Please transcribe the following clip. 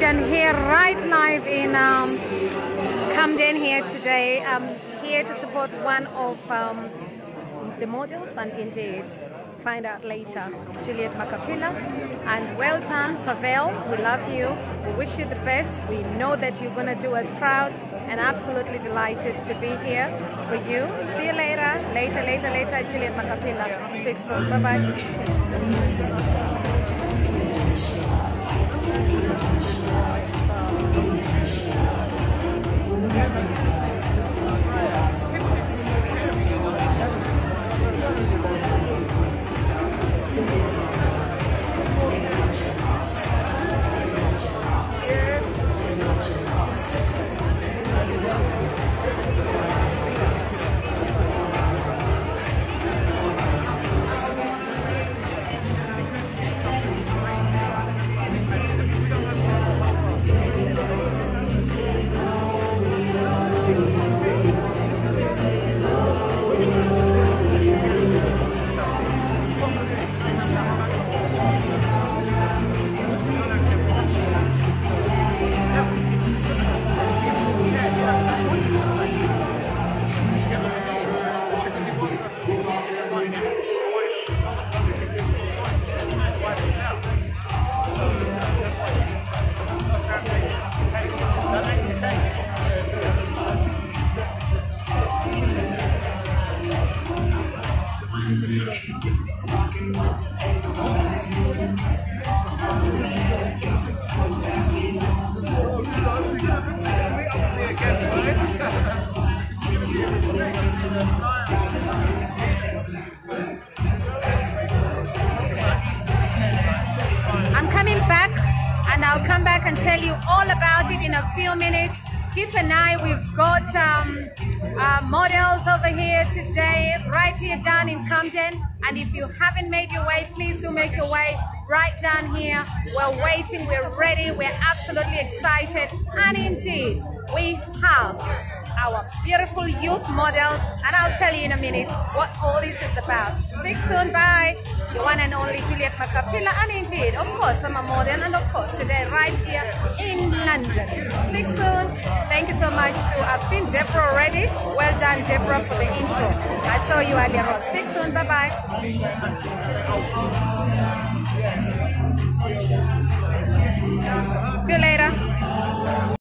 Camden here, right live in Camden here today. Here to support one of the models, and indeed find out later, Juliet Makapila. And well done, Pavel. We love you. We wish you the best. We know that you're going to do us proud, and absolutely delighted to be here for you. See you later. Later, Juliet Makapila. Speak soon. Bye-bye. I'm coming back, and I'll come back and tell you all about it in a few minutes. Keep an eye. We've got models over here today, right here down in Camden. And if you haven't made your way, please do make your way right down here. We're waiting, we're ready, we're absolutely excited. And indeed, we have our beautiful youth models, and I'll tell you in a minute what all this is about. Speak soon. Bye. The one and only Juliet Makapila, and indeed, of course, I'm a model, and of course, today right here in London. Speak soon. Thank you so much I've seen Deborah already. Well done, Deborah, for the intro. I saw you earlier on. Speak soon. Bye-bye. See you later.